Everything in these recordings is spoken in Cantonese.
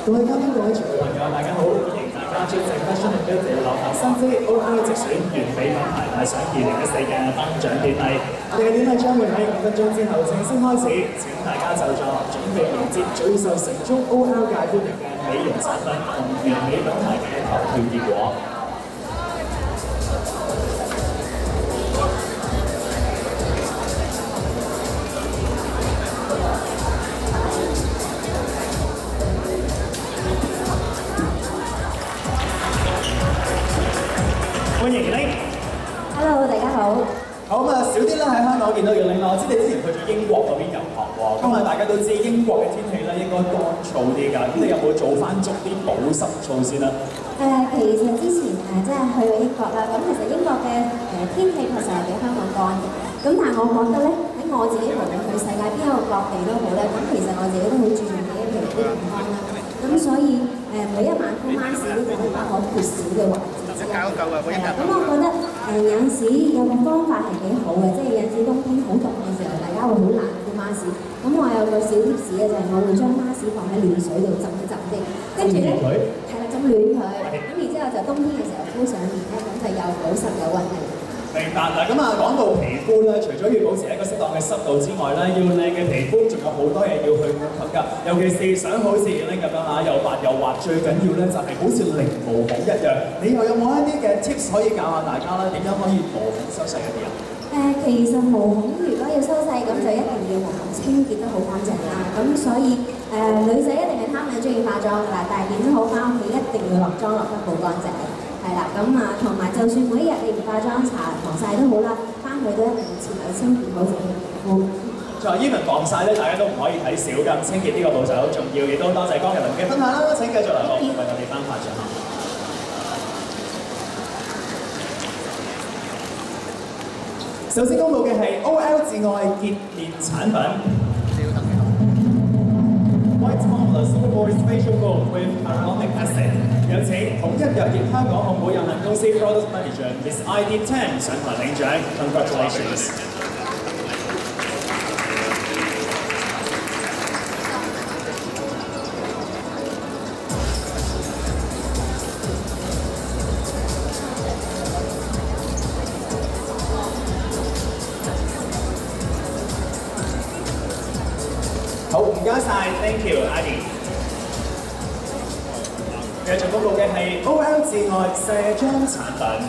各位嘉賓、各位傳媒朋友，大家好！歡迎大家出席 Fashion and Beauty 流行新知 OL 直選完美品牌大賞2014嘅頒獎典禮。我哋嘅典禮將會喺5分鐘之後正式開始，請大家就座，準備迎接最受城中 OL 界歡迎嘅美容產品同完美品牌嘅投票結果。歡迎你 Hello， 大家好。 好咁啊，少啲咧喺香港見到姚玲啦。我知你之前去咗英國嗰邊遊學喎。咁啊，大家都知英國嘅天氣咧應該乾燥啲㗎。咁你有冇做翻足啲保濕措施咧？ 其實之前即係去過英國啦。咁其實英國嘅天氣確實係比香港乾嘅。咁但係我覺得咧，喺我自己無論去世界邊一個角地都好咧，咁其實我自己都好注重自己皮膚健康啦。咁所以每一晚敷 mask 呢就係不可缺少嘅環節。係啦，咁我覺得有陣時有個方法係幾好嘅，即係有陣時冬天好凍嘅時候，大家會好難敷 mask。咁我有個小貼士咧，就係我會將 mask 放喺暖水度浸一浸先，跟住咧係啦，浸暖佢，咁然之後就冬天嘅時候敷上面咧，咁就有保濕有溫嘅。 明白嗱，咁啊講到皮膚咧，除咗要保持一個適當嘅濕度之外咧，要靚嘅皮膚仲有好多嘢要去顧及㗎。尤其是想好似呢咁樣嚇，又白又滑，最緊要咧就係好似零毛孔一樣。你又有冇一啲嘅 tips 可以教下大家咧？點樣可以毛孔收細一啲啊？ 其實毛孔如果要收細，咁就一定要毛孔清潔得好乾淨啦。咁所以女仔一定係貪靚中意化妝㗎啦，但係點都好，翻屋企一定要落妝落得好乾淨。係啦，咁同埋就算每一日你唔化妝、搽防曬都好啦，翻去都一定要徹底清潔好自己嘅皮膚。 仲有 even 防曬咧，大家都唔可以睇少㗎，清潔呢個步驟好重要，亦都多謝江日玲嘅分享啦。請繼續嚟為我哋頒發獎項。首先公佈嘅係 OL 至愛潔面產品。White Marvelous Supervoice Facial Gold with Hyaluronic Acid， 有請統一藥業香港控股有限公司 Product Manager Miss ID Tam 上台領獎 ，Congratulations！ 好，唔該晒 ，Thank you，Adi。繼續公佈嘅係 OL 至愛卸妝產品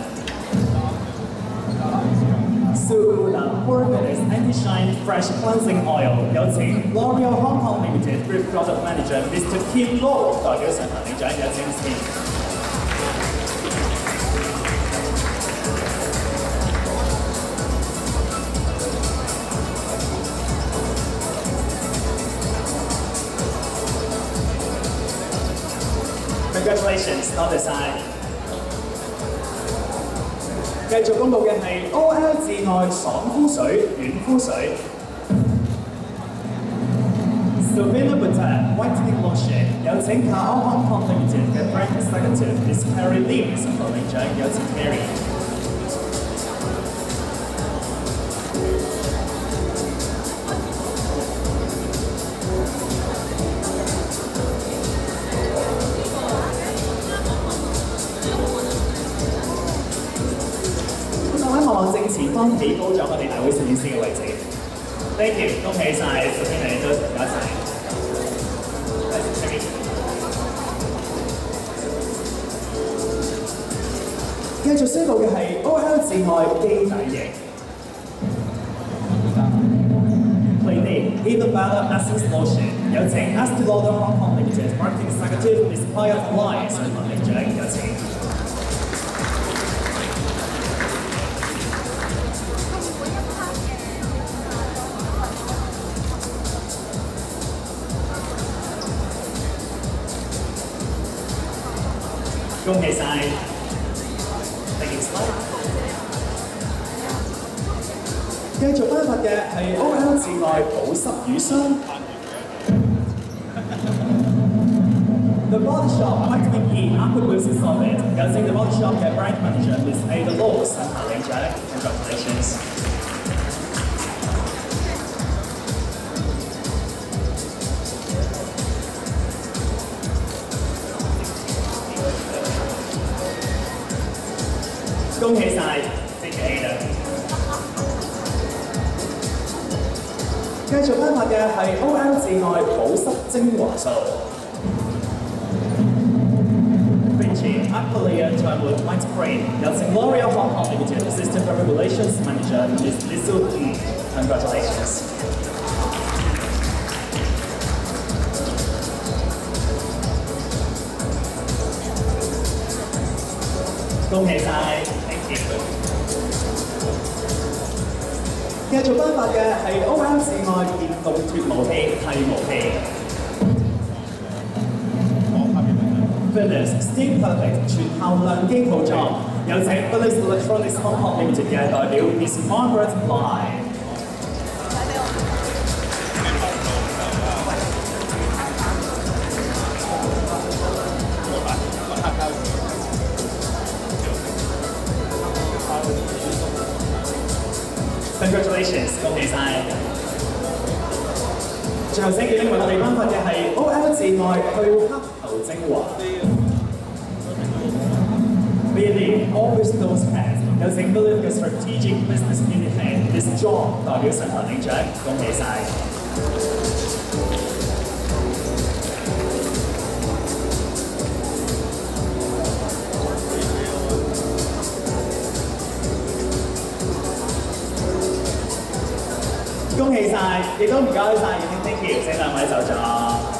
，Suula Pore Minutes Anti-Shine Fresh Cleansing Oil， 有請 L'Oreal Hong Kong Limited Group Product Manager Mr. Kim Lo 代表上台領獎，有請 Kim。Congratulations， 多謝晒。繼續公佈嘅係 OL 至愛爽膚水、軟膚水 ，Sylvina Butter Whitening Lotion， 有請 Kao Hong Kong Limited 嘅 Brand Executive Miss Carrie Lim 上台領獎，有請 Carrie。正前方企高咗我哋大會攝影師嘅位置 ，thank you， 恭喜晒，首先你都唔該晒，繼續宣佈嘅係 OL 至愛基底液 ，Clinique Even Better Essence Lotion， 有請 Estée Lauder Hong Kong Limited Marketing Executive Miss Claire Lai 上台領獎，有請。恭喜晒 ，thank you so much。繼續頒發嘅係 OL 至愛保濕乳霜。The Body Shop Vitamin E Aqua Boost Solid， 有請 The Body Shop 嘅 Brand Manager Miss Ada Law 上台領獎 ，Congratulations！ 恭喜晒 Thank you Ada。繼續頒發嘅係 OL 至愛保濕精華素。Vinci Aqualia Toilet White Cream，有請 L'Oreal Hong Kong Limited Assistant Regulations Manager Ms. Lisu Yu。Congratulations！ 恭喜晒 ，Thank you。繼續頒發嘅係 OL 至愛電動脱毛器剃毛器。Philips Steam Perfect 全效亮機套裝，有請 Philips Electronics Hong Kong Limited 嘅代表 Miss Margaret Lai。Congratulations， 恭喜晒！最後請記拎為我哋頒發嘅係 OL 至愛去黑頭精華。Billy Always Knows Best， 有請 Billy 嘅 Strategic Business Unit Head Miss John 代表神壇領獎，恭喜晒！恭喜晒，亦都唔該晒，Thank you， 請兩位就座。